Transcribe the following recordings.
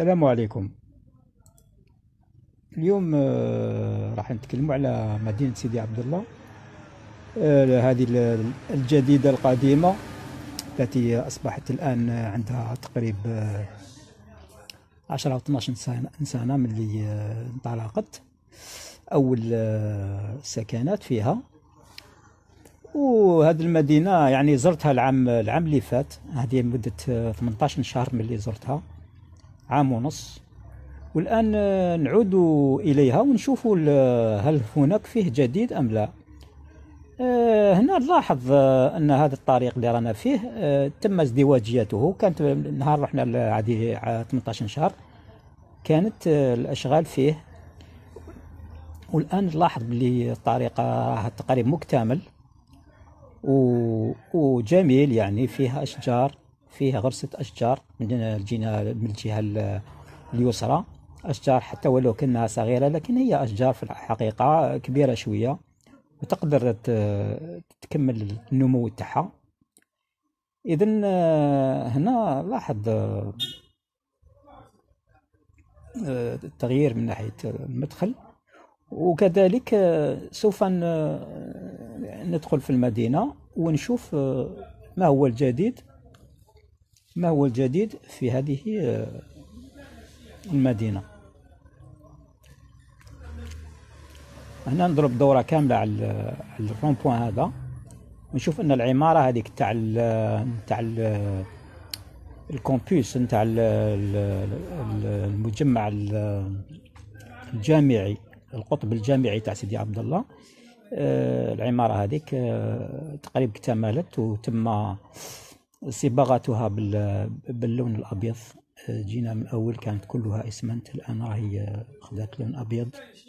السلام عليكم. اليوم راح نتكلموا على مدينة سيدي عبد الله، هذه الجديدة القديمة التي أصبحت الآن عندها تقريبا 10 أو 12 سنة من اللي انطلقت أول سكنات فيها. وهذه المدينة يعني زرتها العام اللي فات، هذه مدة 18 شهر من اللي زرتها، عام ونص. والآن نعود إليها ونشوف هل هناك فيه جديد أم لا. هنا نلاحظ أن هذا الطريق اللي رانا فيه تم ازدواجيته. كانت نهار رحنا هذه 18 شهر كانت الأشغال فيه، والآن نلاحظ بلي الطريق راه تقريبا مكتمل وجميل، يعني فيه أشجار، فيه غرسة أشجار من الجهة اليسرى. أشجار حتى ولو كأنها صغيرة، لكن هي أشجار في الحقيقة كبيرة شوية وتقدر تكمل النمو تاعها. إذن هنا لاحظ التغيير من ناحية المدخل. وكذلك سوف ندخل في المدينة ونشوف ما هو الجديد في هذه المدينة. هنا نضرب دورة كاملة على الرون بوان هذا، ونشوف ان العمارة هذيك تاع الكومبوس نتاع المجمع الجامعي، القطب الجامعي تاع سيدي عبد الله. العمارة هذيك تقريبا اكتملت وتم صباغتها باللون الأبيض. جينا من أول كانت كلها إسمنت، الآن راهي خذت لون أبيض.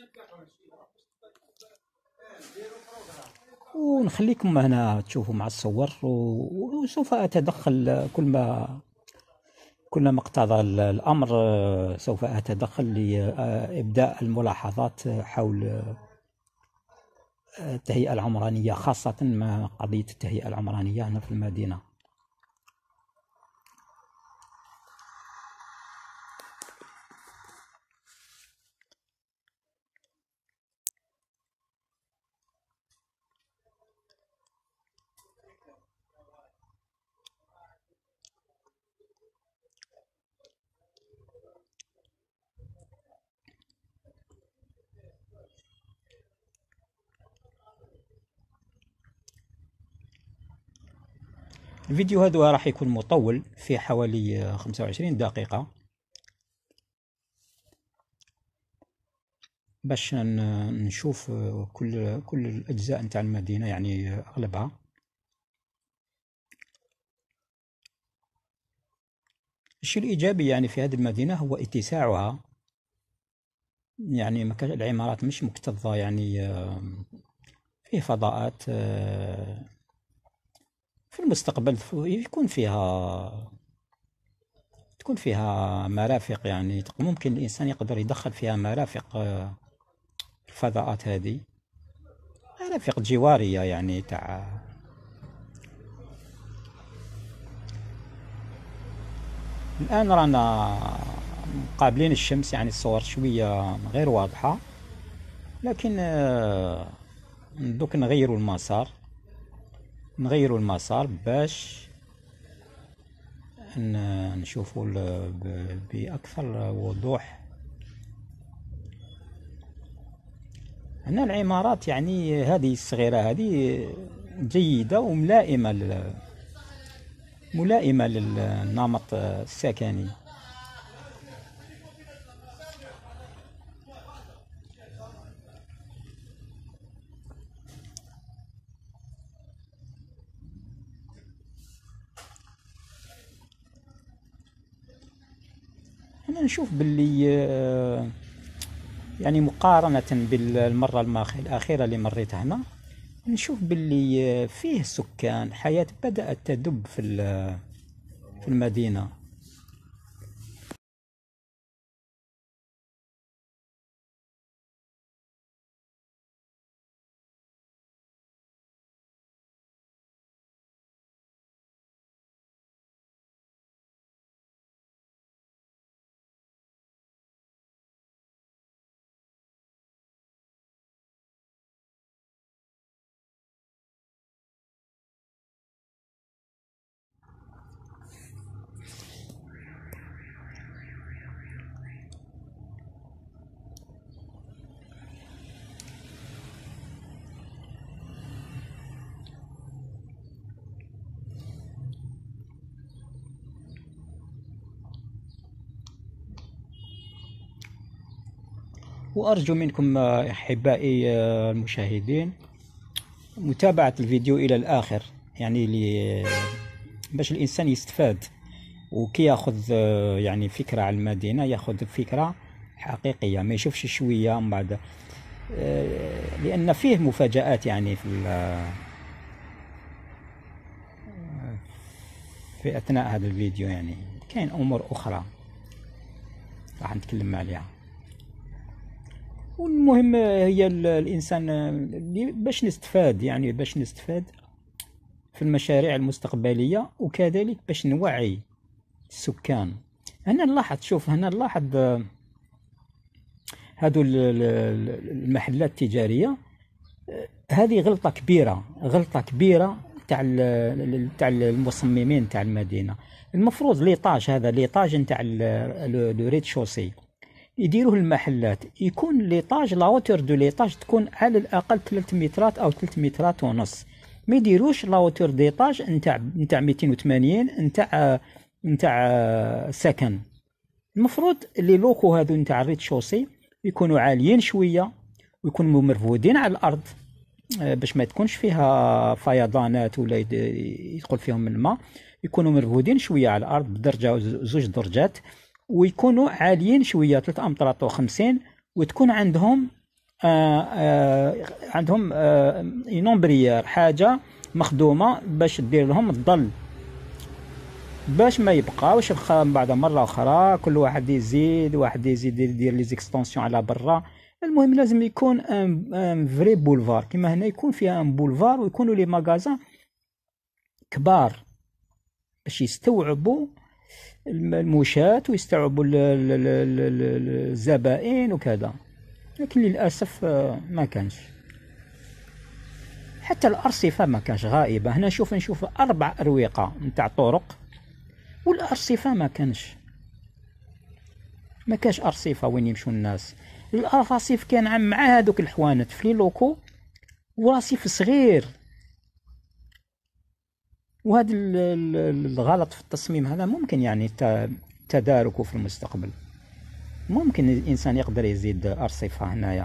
ونخليكم هنا تشوفوا مع الصور، وسوف أتدخل كلما اقتضى الأمر. سوف أتدخل لإبداء الملاحظات حول التهيئة العمرانية، خاصة مع قضية التهيئة العمرانية هنا في المدينة. الفيديو هذا راح يكون مطول، في حوالي 25 دقيقة، باش نشوف كل الأجزاء نتاع المدينة، يعني أغلبها. الشيء الإيجابي يعني في هذه المدينة هو اتساعها، يعني العمارات مش مكتظة، يعني فيه فضاءات. في المستقبل تكون فيها مرافق، يعني ممكن الإنسان يقدر يدخل فيها مرافق. الفضاءات هذه مرافق جوارية، يعني تاع الآن رانا قابلين الشمس، يعني الصور شوية غير واضحة، لكن دوك نغيروا المسار باش نشوفوا بأكثر وضوح. هنا العمارات يعني هذه الصغيرة هذه جيدة ملائمة للنمط السكني. أنا نشوف باللي يعني مقارنة بالمرة الأخيرة اللي مريت هنا، نشوف باللي فيه سكان، حياة بدأت تدب في المدينة. وأرجو منكم أحبائي المشاهدين متابعة الفيديو إلى الآخر، يعني باش الإنسان يستفاد وكي ياخذ يعني فكرة على المدينة، ياخذ فكرة حقيقية، ما يشوفش شوية من بعد، لأن فيه مفاجآت يعني في أثناء هذا الفيديو، يعني كاين أمور أخرى راح نتكلم عليها. والمهم هي الإنسان باش نستفاد، يعني باش نستفاد في المشاريع المستقبلية، وكذلك باش نوعي السكان. هنا نلاحظ، شوف هنا نلاحظ هادو المحلات التجارية، هذه غلطة كبيرة، غلطة كبيرة تاع المصممين تاع المدينة. المفروض ليطاج، هذا ليطاج نتاع لو ريد شوسي يديروه المحلات، يكون ليطاج لاوتور دو ليطاج تكون على الاقل 3 مترات او 3 مترات ونص، ما يديروش لاوتور ديطاج نتاع 280 نتاع سكن. المفروض لي لوكو هذو نتاع الريد شوسي يكونوا عاليين شويه، ويكونوا مرفودين على الارض، باش ما تكونش فيها فيضانات ولا يدخل فيهم الماء، يكونوا مرفودين شويه على الارض بدرجه زوج درجات، ويكونوا عاليين شويه 3 امتار و50، وتكون عندهم عندهم ينومبريير، حاجه مخدومه باش تدير لهم الظل، باش ما يبقاوش بعد مره اخرى كل واحد يزيد يدير لي زيكستونسيون على برا. المهم لازم يكون ان فري بولفار، كيما هنا يكون فيها ان بولفار، ويكونوا لي ماغازان كبار باش يستوعبوا المشاة ويستوعبوا الزبائن وكذا. لكن للاسف ما كانش، حتى الارصفه ما كانش، غائبه. هنا نشوف 4 اروقه نتاع طرق، والارصفه ما كانش ارصفه وين يمشوا الناس. الرصيف كان مع هذوك الحوانت في لوكو، ورصيف صغير. وهذا الغلط في التصميم هذا ممكن يعني تداركه في المستقبل، ممكن الانسان يقدر يزيد ارصفه هنايا،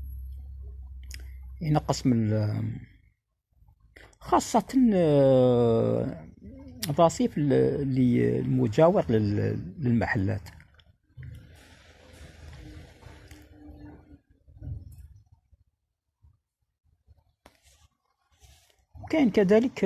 ينقص من خاصه الرصيف اللي المجاور للمحلات. وكاين كذلك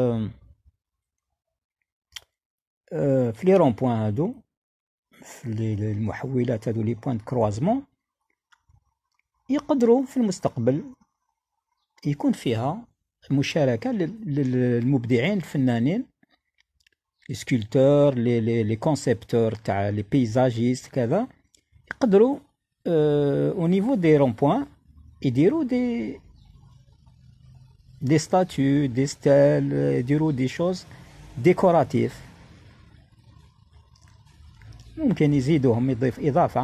في لي رون بوين هادو، في المحولات هادو، لي بوين كروازمون، يقدروا في المستقبل يكون فيها مشاركة للمبدعين الفنانين، لي سكولتور، لي كونسيبتور تاع لي بيزاجيست كذا، يقدروا او نيفو دي رون بوين يديروا دي ستاتيو، دي ستيل، يديروا دي شوز ديكوراتيف، ممكن يزيدوهم، يضيف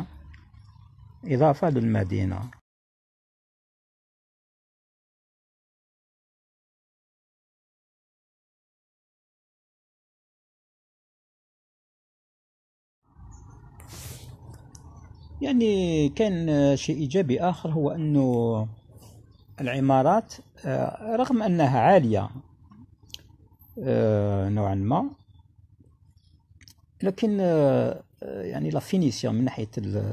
إضافة للمدينة. يعني كان شيء إيجابي آخر، هو أنه العمارات رغم أنها عالية نوعا ما، لكن يعني لا فينيسيون من ناحية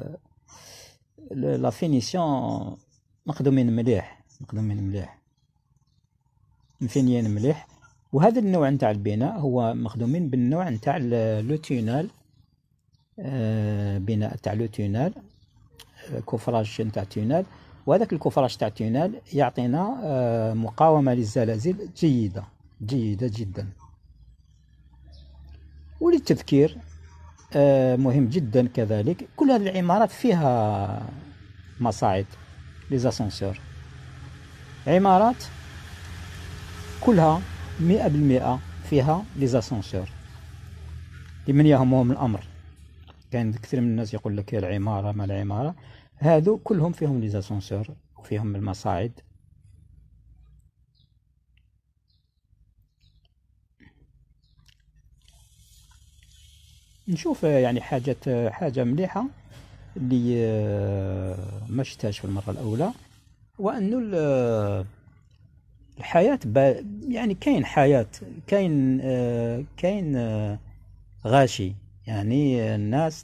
لا فينيسيون مخدومين مليح، مفينيين مليح. وهذا النوع نتاع البناء هو مخدومين بالنوع نتاع لو تونال، بناء تاع لو تونال، كوفراج نتاع تونال. وهذاك الكوفراج تاع تونال يعطينا مقاومة للزلازل جيدة جدا. وللتذكير مهم جدا كذلك، كل هذه العمارات فيها مصاعد، لي زاسانسور، عمارات كلها 100% فيها لي زاسانسور، لمن يهمهم الأمر. كان كثير من الناس يقول لك العمارة ما العمارة، هذو كلهم فيهم لي زاسانسور وفيهم المصاعد. نشوف يعني حاجة مليحة اللي ما شفتهاش في المرة الأولى، وأنه الحياة يعني كاين حياة، كاين غاشي، يعني الناس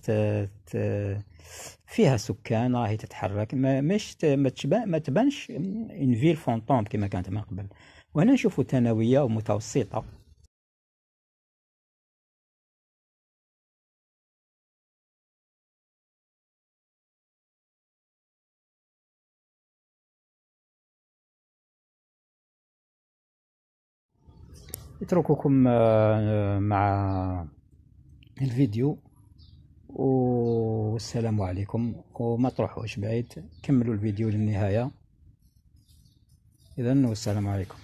فيها سكان راهي تتحرك، ما مش ما تبانش ان فيل فونتوم كما كانت من قبل. وهنا نشوفوا ثانوية ومتوسطة. اترككم مع الفيديو، والسلام عليكم، وما تروحوش بعيد، كملوا الفيديو للنهاية. إذن والسلام عليكم.